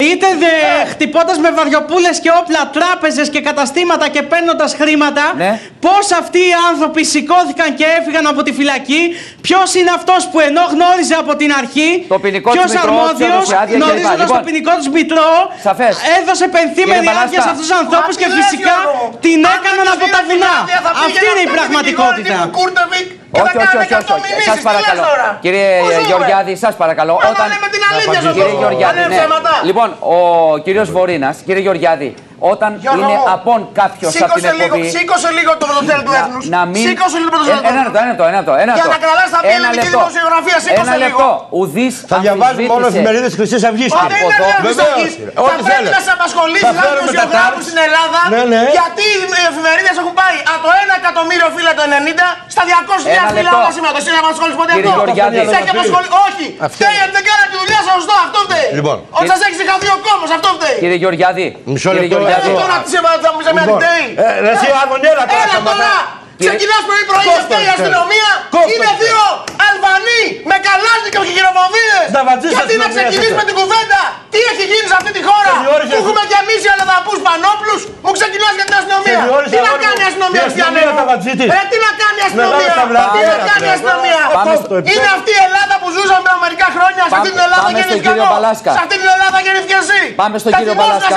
είτε χτυπώντας με βαριοπούλες και όπλα τράπεζες και καταστήματα και παίρνοντας χρήματα, πώς αυτοί οι άνθρωποι σηκώθηκαν και έφυγαν από τη φυλακή, ποιος είναι αυτός που ενώ γνώριζε από την αρχή, ποιος αρμόδιος, γνωρίζοντας το ποινικό τους μητρό, έδωσε πενθήμενη άδεια σε αυτούς τους ανθρώπους και φυσικά την έκαναν από τα βουνά. Αυτή είναι η πραγματικότητα. Όχι. Σας παρακαλώ. Κύριε Γεωργιάδη, σας παρακαλώ. Κύριε Γεωργιάδη, λοιπόν, ο κύριος Βορίνας, κύριε Γεωργιάδη, όταν είναι απόν κάποιος από την εκπομπή. Σήκωσε λίγο το πρωτοσέλιδο του Έθνους. Σήκωσε λίγο το πρωτοσέλιδο. Ένα λεπτό. Για να καταλάβεις τα πει ελληνική δημοσιογραφία, σήκωσε λίγο. Ουδής θα διαβάζουμε μόνο εφημερίδες Χρυσής Αυγής. Θα πρέπει να σε απασχολήσει σαν δημοσιογράφους στην Ελλάδα, γιατί οι εφημερίδες έχουν πάει από το 1 εκατομμύριο φύλλα το 90 στα 200.000 φύλλα όλα σήμερα. Το σύνταγμα απασχολήσει ποτέ αυτό. Όχι. Φταίει ότι δεν κάνατε τη δουλειά σας σωστά. Αυτό φταίει. Ότι σας έχει συγχαθεί ο κόμμος. Αυτό φταίει. Κύριε Γεωργιάδη. Τώρα τι σε με αντιτέει. Εσύ Άδωνιέλα τώρα. Ξεκινάς πρωί-πρωί και φταίει η αστυνομία. Είναι δύο Αλβανοί με καλάζνικα και χειροβομβίδες. Γιατί να ξεκινήσει με την κουβέντα. Τι έχει γίνει σε αυτή τη χώρα που έχουμε κι εμείς οι αλλοδαπούς Πανόπλους. Μου ξεκινάς για την αστυνομία. Τι να κάνει η αστυνομία, Χριστιανέ? Τι να κάνει η αστυνομία? Τι να κάνει η αστυνομία? Είναι αυτή η Ελλάδα που ζούσαμε πριν μερικά χρόνια. Σε αυτή την Ελλάδα γεννήθηκε εγώ. Σε αυτή την Ελλάδα γεννήθηκε εσύ. Πάμε στον κύριο Μπαλάσκα.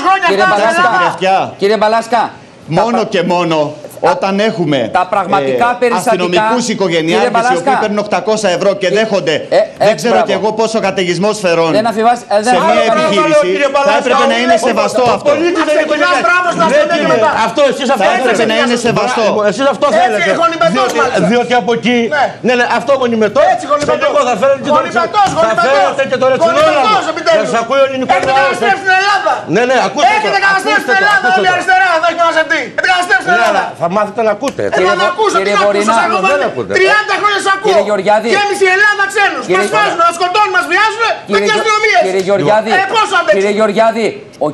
Κύριε Μπαλάσκα. Μόνο και μόνο όταν έχουμε αστυνομικούς οικογενειάρχες οι οποίοι παίρνουν 800 ευρώ και δέχονται δεν ξέρω κι εγώ πόσο καταιγισμός φερών σε μια επιχείρηση, θα έπρεπε να είναι σεβαστό αυτό. Θα έπρεπε να είναι σεβαστό. Εσείς αυτό θέλετε. Διότι από εκεί, αυτό γονιμετός, σε λίγο θα φέρετε και το ρετσινόλαβο. Θα σας ακούει ο ελληνικός λαός. Ναι, ακούστε το. Έχετε καταστρέψει την Ελλάδα όλη η αριστερά, δεν έχει μαζευτεί. Έχετε καταστρέψει την Ελλάδα. Θα μάθετε να ακούτε. Να ακούσω, τι να ακούσω, σας ακούω. 30 χρόνια σας ακούω. Και εμείς η Ελλάδα ξένους. Μας βάζουν, μας σκοτώνουν, μας βιάζουν με τις αστυνομίες. Κύριε Γεωργιάδη,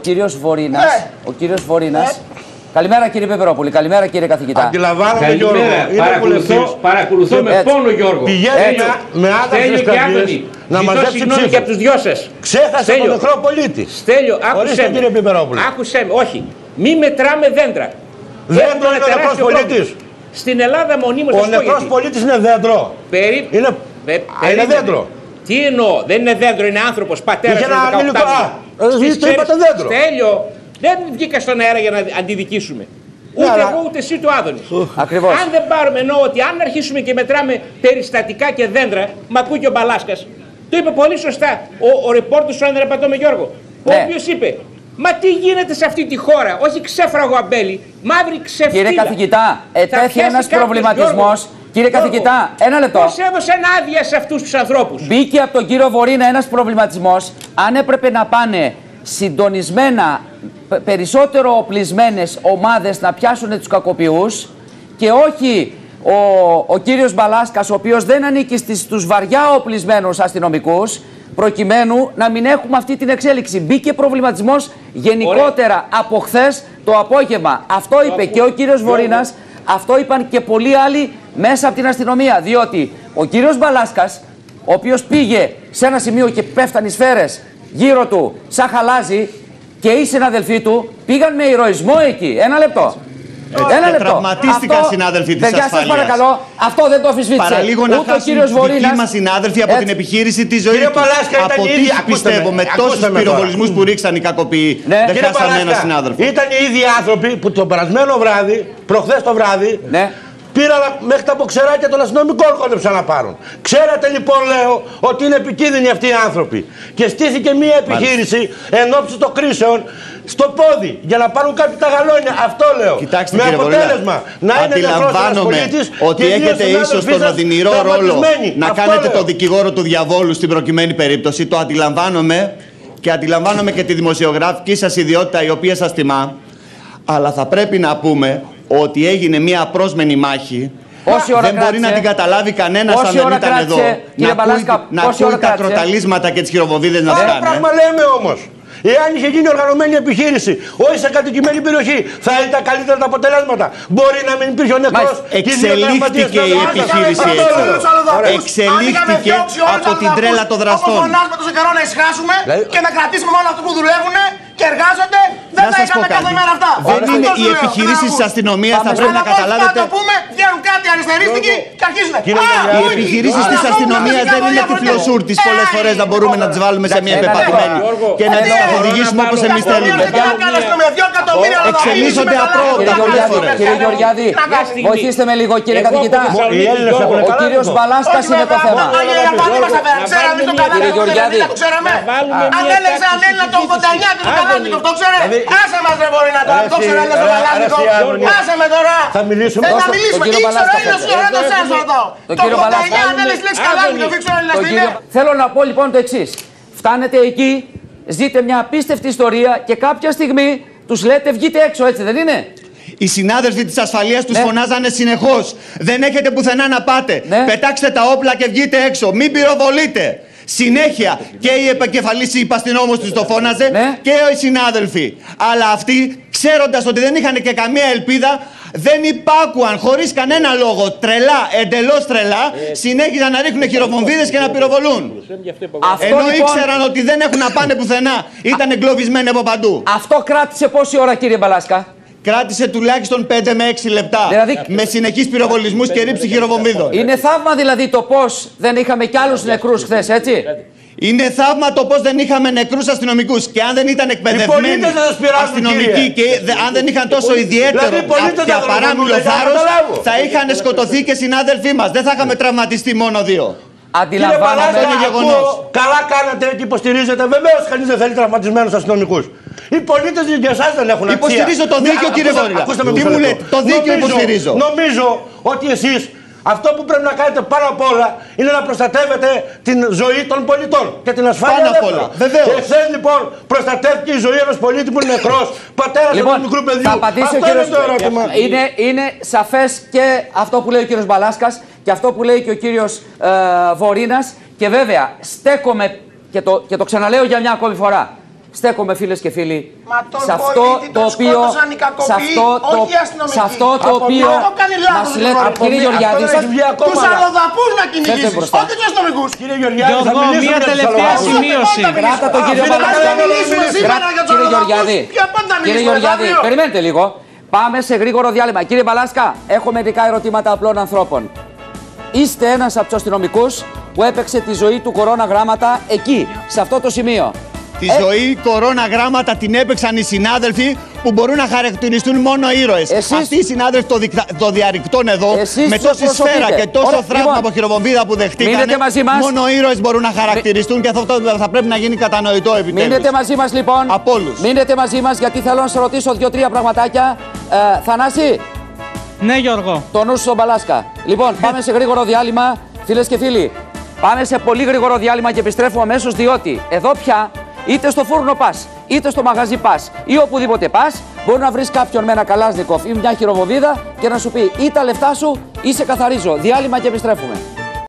ο κύριος Βορίνας. Καλημέρα κύριε Πεπερόπουλη, καλημέρα κύριε καθηγητά. Αντιλαμβάνομαι Γιώργο, παρακολουθώ με πόνο Γιώργο. Πηγαίνει με άδρες καρδιές να μαζέψει ψήφους. Και από τους δυο σας. Ξέχασε τον νεκρό πολίτη. Στέλιο, άκουσε με, όχι. Μη μετράμε δέντρα. Δέντρο είναι ο νεκρός πολίτης. Στην Ελλάδα μονίμως. Ο νεκρός πολίτης είναι δέντρο. Είναι δέντρο. Τι εννοώ, δεν είναι δέντρο, είναι άνθρωπος, πατέρας. Είχε ένα ανήλικο. Είπατε δέντρο. Στέλιο, δεν βγήκα στον αέρα για να αντιδικήσουμε. Ούτε εγώ ούτε εσύ το Άδωνη. Ακριβώς. Αν δεν πάρουμε, εννοώ ότι αν αρχίσουμε και μετράμε περιστατικά και δέντρα, μ' ακούει και ο Μπαλάσκας. Το είπε πολύ σωστά ο ρεπόρτερς, αν δεν απατώ με Γιώργο. Ο οποίος είπε. Μα τι γίνεται σε αυτή τη χώρα, όχι ξέφραγο αμπέλι, μαύρη ξεφτύλα. Κύριε καθηγητά, ετέθη ένας προβληματισμός. Κύριε καθηγητά, ένα λεπτό. Πώς έδωσαν άδεια σε αυτούς τους ανθρώπους. Μπήκε από τον κύριο Βορείνα ένας προβληματισμός. Αν έπρεπε να πάνε συντονισμένα, περισσότερο οπλισμένες ομάδες να πιάσουν τους κακοποιούς και όχι ο κύριος Μπαλάσκας, ο οποίος δεν ανήκει στους βαριά οπλισμένους αστυνομικούς, προκειμένου να μην έχουμε αυτή την εξέλιξη. Μπήκε προβληματισμός γενικότερα από χθες το απόγευμα. Αυτό είπε και ο κύριος Βορίνας, αυτό είπαν και πολλοί άλλοι μέσα από την αστυνομία. Διότι ο κύριος Μπαλάσκας, ο οποίος πήγε σε ένα σημείο και πέφταν οι σφαίρες γύρω του σαν χαλάζι και οι συναδελφοί του πήγαν με ηρωισμό εκεί. Ένα λεπτό. Ένα λεπτό. Τραυματίστηκαν συνάδελφοι της ασφάλειας. Σας παρακαλώ, αυτό δεν το αμφισβήτησε. Παραλίγο να χάσουν οι δικοί μας συνάδελφοι από την επιχείρηση τη ζωή τους. Αποτύχει πιστεύω με τόσους πυροβολισμούς που ρίξαν οι κακοποιοί. Δεν χάσαμε ένα συνάδελφο. Ήταν οι ίδιοι άνθρωποι που το περασμένο βράδυ, προχθές το βράδυ, πήραν μέχρι τα μποξεράκια των αστυνομικών κόντεψαν να πάρουν. Ξέρατε λοιπόν, λέω, ότι είναι επικίνδυνοι αυτοί οι άνθρωποι. Και στήθηκε μια επιχείρηση εν ώψη των κρίσεων στο πόδι για να πάρουν κάποιοι τα γαλόνια. Αυτό λέω. Κοιτάξτε, με αποτέλεσμα να είναι νεκρός πολίτης ότι έχετε ίσως τον οδυνηρό ρόλο να κάνετε το δικηγόρο του διαβόλου στην προκειμένη περίπτωση. Το αντιλαμβάνομαι και αντιλαμβάνομαι και τη δημοσιογραφική σας ιδιότητα η οποία σας τιμά. Αλλά θα πρέπει να πούμε ότι έγινε μια απρόσμενη μάχη. Δεν μπορεί να την καταλάβει κανένας αν δεν ήταν εδώ. Να ακούει τα κροταλίσματα και τις χειροβοβίδες να σκάνε. Πράγμα λέμε όμως. Εάν είχε γίνει οργανωμένη επιχείρηση, όχι σε κατοικημένη περιοχή, θα ήταν καλύτερα τα αποτελέσματα. Μπορεί να μην υπήρχε ο νεκρός. Εξελίχθηκε η επιχείρηση έτσι. Εξελίχθηκε από την τρέλα των δραστών. Όπως φωνάζουμε τόσο καιρό να ησυχάσουμε και να κρατήσουμε μόνο αυτούς που δουλεύουν και εργάζονται, δεν θα είχαμε κάθε μέρα αυτά. Δεν είναι οι επιχειρήσεις της αστυνομίας, θα πρέπει να καταλάβετε. Να το πούμε, βγαίνουν κάτι αριστερίστικοι και αρχίζουν. Οι επιχειρήσεις της αστυνομίας δεν είναι τυφλοσούρτης. Πολλές φορές να μπορούμε να τις βάλουμε σε μια πεπατημένη και να τις καθοδηγήσουμε όπως εμείς θέλουμε. Εξελίσσονται απρόοπτα πολλές φορές. Κύριε Γεωργιάδη, βοηθήστε με λίγο, κύριε καθηγητά. Ο κύριος Μπαλάσκας είναι το θέμα. Κύριε Γεωργιάδη, αν έλεγε έναν Έλληνα το 89 του Καλάσνικοφ, το ξέρε. Άσε μας ρε μπορεί να το ξέρε Έλληνας το Καλάσνικοφ. Άσε με τώρα. Θα μιλήσουμε. Να μιλήσουμε. Ήξερα Έλληνας του Ρέντος Ένς ρωτάω. Το 89 αν έλεγες λέξη Καλάσνικοφ, ήξερα Έλληνας του είναι. Θέλω να πω λοιπόν το εξής. Φτάνετε εκεί, ζείτε μια απίστευτη ιστορία και κάποια στιγμή τους λέτε βγείτε έξω, έτσι δεν είναι? Οι συνάδελφοι της ασφαλείας τους φωνάζανε συνεχώς. Δεν έχετε πουθενά να πάτε. Πετάξτε τα όπλα και βγείτε έξω. Μην πυροβολείτε. Συνέχεια και η επικεφαλής υπαστηνόμος τους το φώναζε και οι συνάδελφοι. Αλλά αυτοί, ξέροντας ότι δεν είχαν και καμία ελπίδα, δεν υπάκουαν χωρίς κανένα λόγο, τρελά, εντελώς τρελά, συνέχιζαν να ρίχνουν χειροβομβίδες και να πυροβολούν. Ενώ λοιπόν ήξεραν ότι δεν έχουν να πάνε πουθενά, ήταν εγκλωβισμένοι από παντού. Αυτό κράτησε πόση ώρα, κύριε Μπαλάσκα? Κράτησε τουλάχιστον 5 με 6 λεπτά. Δηλαδή, με συνεχείς πυροβολισμούς και ρήψη χειροβομβίδων. Είναι θαύμα δηλαδή το πώς δεν είχαμε κι άλλους νεκρούς χθες, έτσι? Είναι θαύμα το πώς δεν είχαμε νεκρούς αστυνομικούς. Και αν δεν ήταν εκπαιδευμένοι αστυνομικοί και αν δεν είχαν τόσο ιδιαίτερο και απαράμιλο θάρρος, θα είχαν σκοτωθεί και συνάδελφοί μας. Δεν θα είχαμε τραυματιστεί μόνο 2. Αντιλαμβάνομαι, είναι γεγονός. Καλά κάνατε και υποστηρίζετε. Βεβαίως κανείς δεν θέλει τραυματισμένους αστυνομικούς. Οι πολίτες για εσάς δεν έχουν αξία. Υποστηρίζω το δίκαιο, κύριε Γόριλα. Τι μου λέτε, το δίκαιο υποστηρίζω. Νομίζω ότι εσείς αυτό που πρέπει να κάνετε πάνω απ' όλα είναι να προστατεύετε την ζωή των πολιτών και την ασφάλεια. Πάνω απ' όλα. Βεβαίως. Εχθές λοιπόν προστατεύτηκε η ζωή ενός πολίτη που είναι νεκρός, πατέρας του μικρού παιδιού. Θα απαντήσει ο κύριος. Είναι σαφές και αυτό που λέει ο κύριος Μπαλάσκας και αυτό που λέει και ο κύριος Βορίνας. Και βέβαια στέκομαι και το ξαναλέω για μια ακόμη φορά. Στέκομαι, φίλες και φίλοι, σε αυτό το οποίο μας λέτε, κύριε Γεωργιάδη, τους αλλοδαπούς να κυνηγήσεις, όχι τους αστυνομικούς. Κύριε Γεωργιάδη, θα μιλήσουμε μια τελευταία σημείωση. Κράτα τον κύριο Μπαλάσκα. Κύριε Γεωργιάδη, περιμένετε λίγο. Πάμε σε γρήγορο διάλειμμα. Κύριε Μπαλάσκα, έχω μερικά ερωτήματα απλών ανθρώπων. Είστε ένας από τους αστυνομικούς που έπαιξε τη ζωή του κορώνα γράμματα εκεί, σε αυτό το σημείο. Τη ζωή κορώνα γράμματα την έπαιξαν οι συνάδελφοι που μπορούν να χαρακτηριστούν μόνο ήρωες. Αυτοί οι συνάδελφοι των διαρρηκτών εδώ, με τόση σφαίρα και τόσο θραύμα από χειροβομβίδα που δεχτήκανε, μόνο ήρωες μπορούν να χαρακτηριστούν και αυτό θα πρέπει να γίνει κατανοητό επιτέλους. Μείνετε μαζί μας λοιπόν. Από όλους. Μείνετε μαζί μας γιατί θέλω να σε ρωτήσω 2-3 πραγματάκια. Θανάση. Ναι, Γιώργο. Το νου σου στον Μπαλάσκα. Λοιπόν, πάμε σε γρήγορο διάλειμμα, φίλες και φίλοι. Πάμε σε πολύ γρήγορο διάλειμμα και επιστρέφουμε αμέσως διότι εδώ πια είτε στο φούρνο πας, είτε στο μαγαζί πας ή οπουδήποτε πας, μπορεί να βρεις κάποιον με ένα Καλάσνικοφ ή μια χειροβομβίδα και να σου πει ή τα λεφτά σου ή σε καθαρίζω. Διάλειμμα και επιστρέφουμε.